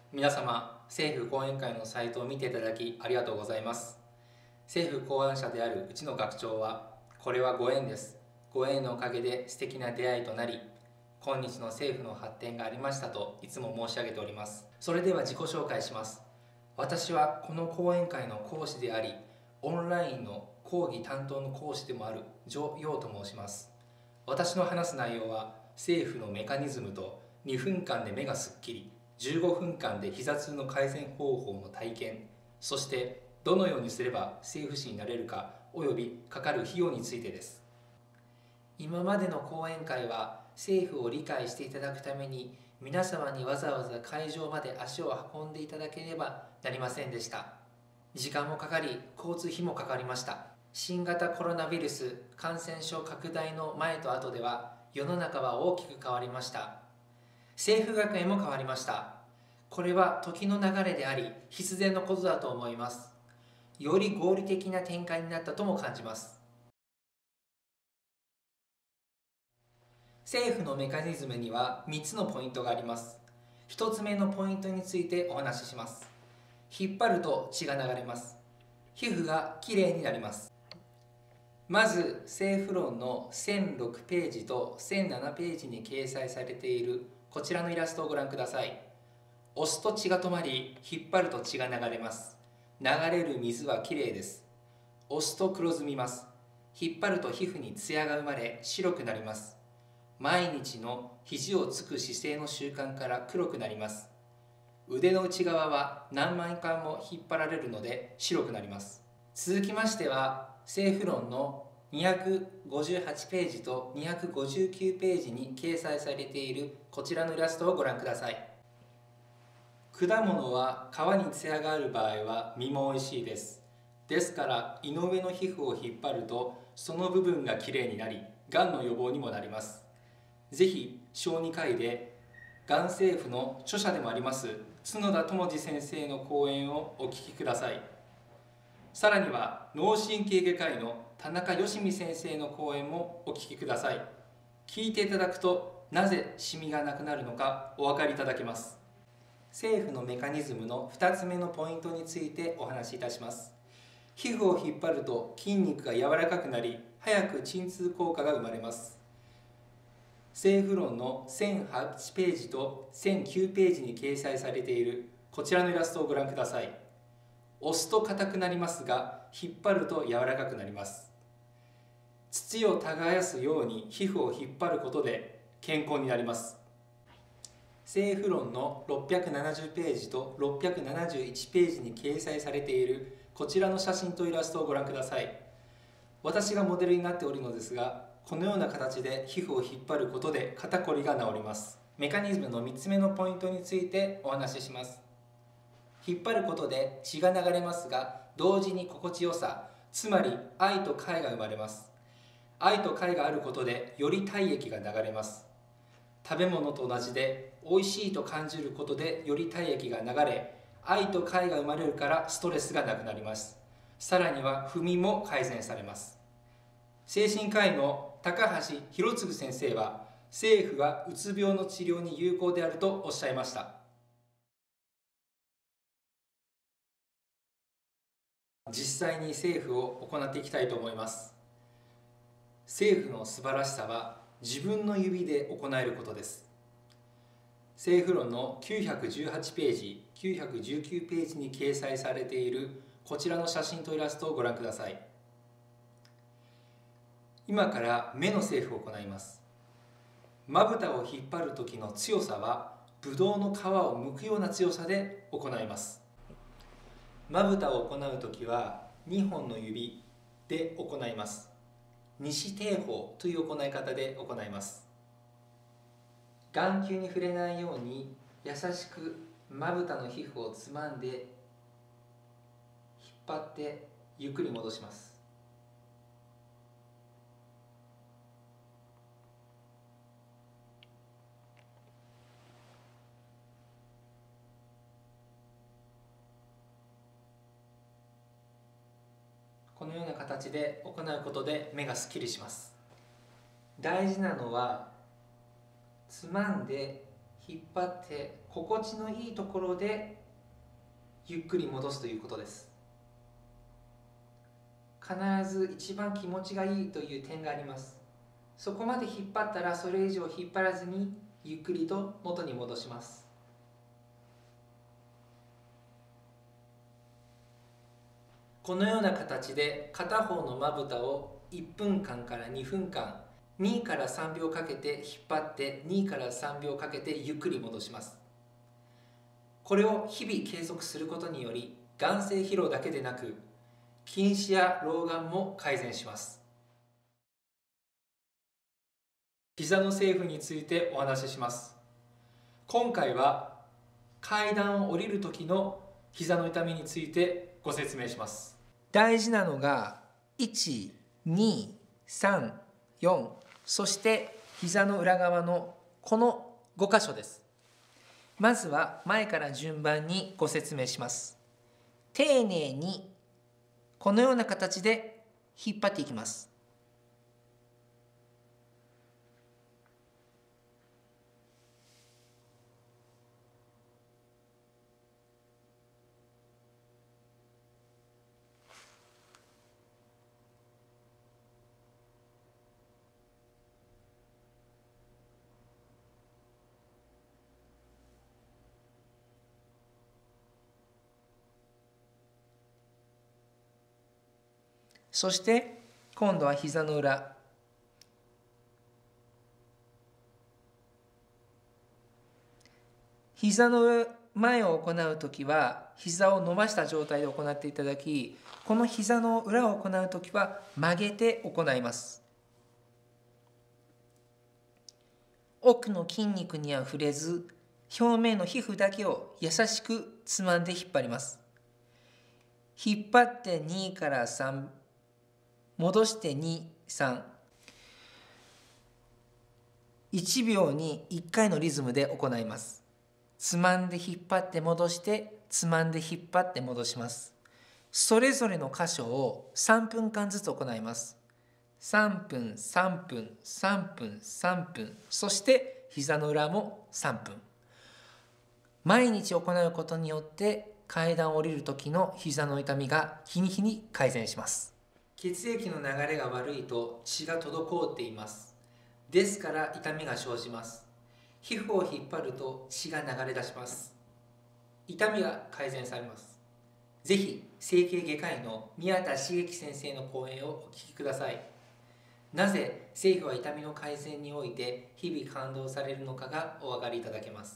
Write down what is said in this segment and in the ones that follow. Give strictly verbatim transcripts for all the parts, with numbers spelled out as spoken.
皆様、政府講演会のサイトを見ていただきありがとうございます。政府講演者であるうちの学長は、これはご縁です。ご縁のおかげで素敵な出会いとなり、今日の政府の発展がありましたといつも申し上げております。それでは自己紹介します。私はこの講演会の講師であり、オンラインの講義担当の講師でもある徐陽と申します。私の話す内容は、政府のメカニズムとにふんかんで目がすっきり、じゅうごふんかんで膝痛の改善方法の体験、そしてどのようにすれば政府士になれるかおよびかかる費用についてです。今までの講演会は政府を理解していただくために皆様にわざわざ会場まで足を運んでいただければなりませんでした。時間もかかり、交通費もかかりました。新型コロナウイルス感染症拡大の前と後では世の中は大きく変わりました。政府学園も変わりました。これは時の流れであり必然のことだと思います。より合理的な展開になったとも感じます。政府のメカニズムにはみっつのポイントがあります。ひとつめのポイントについてお話しします。引っ張ると血が流れます。皮膚がきれいになります。まず政府論のせんろくページとせんななページに掲載されているこちらのイラストをご覧ください。押すと血が止まり、引っ張ると血が流れます。流れる水はきれいです。押すと黒ずみます。引っ張ると皮膚にツヤが生まれ白くなります。毎日の肘をつく姿勢の習慣から黒くなります。腕の内側は何万回も引っ張られるので白くなります。続きましては政府論のにひゃくごじゅうはちページとにひゃくごじゅうきゅうページに掲載されているこちらのイラストをご覧ください。果物は皮にツヤがある場合は実も美味しいです。ですから胃の上の皮膚を引っ張るとその部分がきれいになり、がんの予防にもなります。ぜひ小児科医でがん政府の著者でもあります角田智次先生の講演をお聞きください。さらには脳神経外科医の田中芳美先生の講演もお聞きください。聞いていただくとなぜシミがなくなるのかお分かりいただけます。政府のメカニズムのふたつめのポイントについてお話しいたします。皮膚を引っ張ると筋肉が柔らかくなり、早く鎮痛効果が生まれます。政府論のせんはちページとせんきゅうページに掲載されているこちらのイラストをご覧ください。押すと硬くなりますが、引っ張ると柔らかくなります。土を耕すように皮膚を引っ張ることで健康になります。政府論のろっぴゃくななじゅうページとろっぴゃくななじゅういちページに掲載されているこちらの写真とイラストをご覧ください。私がモデルになっておるのですが、このような形で皮膚を引っ張ることで肩こりが治ります。メカニズムのみっつめのポイントについてお話しします。引っ張ることで血が流れますが、同時に心地よさ、つまり愛と快が生まれます。愛と快があることでより体液が流れます。食べ物と同じで美味しいと感じることでより体液が流れ、愛と快が生まれるからストレスがなくなります。さらには不眠も改善されます。精神科医の高橋博次先生は、政府はうつ病の治療に有効であるとおっしゃいました。実際に政府を行っていきたいと思います。政府の素晴らしさは自分の指で行えることです。政府論のきゅうひゃくじゅうはちページ、きゅうひゃくじゅうきゅうページに掲載されているこちらの写真とイラストをご覧ください。今から目の政府を行います。まぶたを引っ張る時の強さはぶどうの皮を剥くような強さで行います。まぶたを行う時はにほんの指で行います。西定法という行い方で行います。眼球に触れないように優しくまぶたの皮膚をつまんで引っ張ってゆっくり戻します。このような形で行うことで目がすっきりします。大事なのはつまんで引っ張って心地のいいところでゆっくり戻すということです。必ず一番気持ちがいいという点があります。そこまで引っ張ったらそれ以上引っ張らずにゆっくりと元に戻します。このような形で片方のまぶたをいっぷんかんからにふんかん、にからさんびょうかけて引っ張ってにからさんびょうかけてゆっくり戻します。これを日々継続することにより眼精疲労だけでなく近視や老眼も改善します。膝のセーフについてお話しします。今回は階段を降りる時の膝の痛みについてご説明します。大事なのがいち、に、さん、よん、そして膝の裏側のこのご箇所です。まずは前から順番にご説明します。丁寧にこのような形で引っ張っていきます。そして今度は膝の裏、膝の前を行うときは膝を伸ばした状態で行っていただき、この膝の裏を行うときは曲げて行います。奥の筋肉には触れず、表面の皮膚だけを優しくつまんで引っ張ります。引っ張ってにからさん、戻してに、さん。いちびょうにいっかいのリズムで行います。つまんで引っ張って戻して、つまんで引っ張って戻します。それぞれの箇所をさんぷんかんずつ行います。さんぷん、さんぷん、さんぷん、さんぷん、そして膝の裏もさんぷん。毎日行うことによって階段を降りる時の膝の痛みが日に日に改善します。血液の流れが悪いと血が滞っています。ですから痛みが生じます。皮膚を引っ張ると血が流れ出します。痛みが改善されます。ぜひ整形外科医の宮田茂樹先生の講演をお聞きください。なぜ政府は痛みの改善において日々感動されるのかがお分かりいただけます。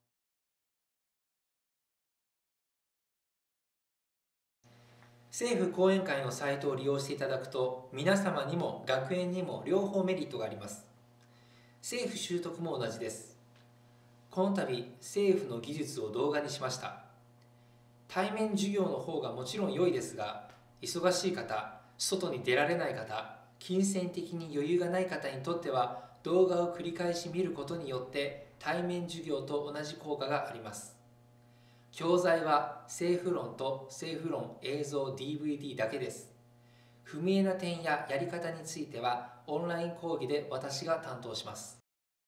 政府講演会のサイトを利用していただくと、皆様にも学園にも両方メリットがあります。政府習得も同じです。この度、政府の技術を動画にしました。対面授業の方がもちろん良いですが、忙しい方、外に出られない方、金銭的に余裕がない方にとっては、動画を繰り返し見ることによって対面授業と同じ効果があります。教材は政府論と政府論映像 ディーブイディー だけです。不明な点ややり方についてはオンライン講義で私が担当します。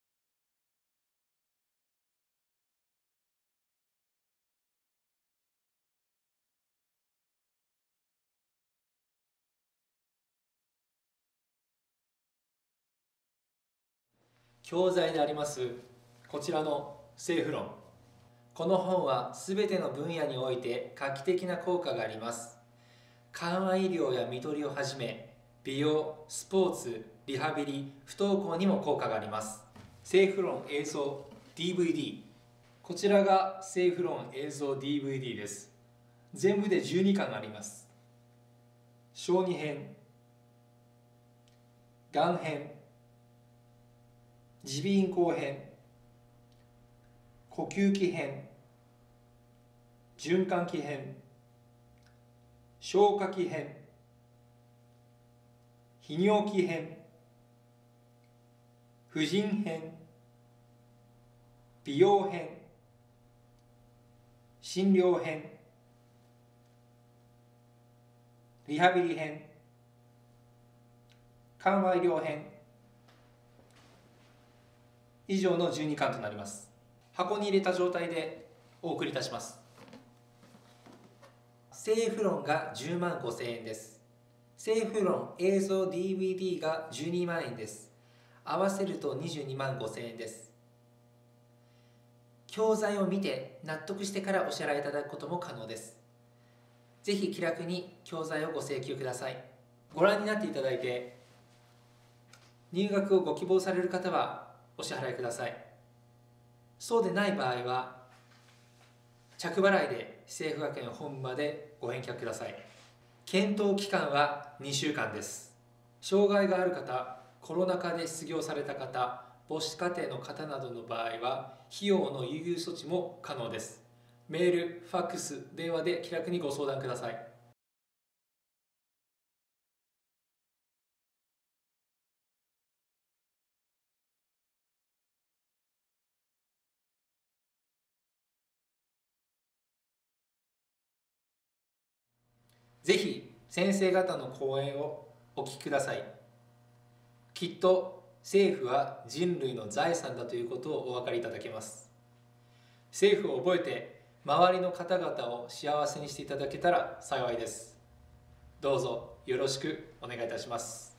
教材でありますこちらの政府論。この本はすべての分野において画期的な効果があります。緩和医療や看取りをはじめ、美容、スポーツ、リハビリ、不登校にも効果があります。政府論映像 ディーブイディー。こちらが政府論映像 ディーブイディー です。全部でじゅうにかんあります。小児編、がん編、耳鼻咽喉編、呼吸器編、循環器編、消化器編、泌尿器編、婦人編、美容編、診療編、リハビリ編、緩和医療編、以上のじゅうにかんとなります。 箱に入れた状態でお送りいたします。セーフロンがじゅうまんごせんえんです。セーフロン映像 ディーブイディー がじゅうにまんえんです。合わせるとにじゅうにまんごせんえんです。教材を見て納得してからお支払いいただくことも可能です。ぜひ気楽に教材をご請求ください。ご覧になっていただいて入学をご希望される方はお支払いください。そうでない場合は着払いで市政府学園本部までご返却ください。検討期間はにしゅうかんです。障害がある方、コロナ禍で失業された方、母子家庭の方などの場合は費用の優遇措置も可能です。メール、ファックス、電話で気楽にご相談ください。ぜひ先生方の講演をお聞きください。きっと政府は人類の財産だということをお分かりいただけます。政府を覚えて周りの方々を幸せにしていただけたら幸いです。どうぞよろしくお願いいたします。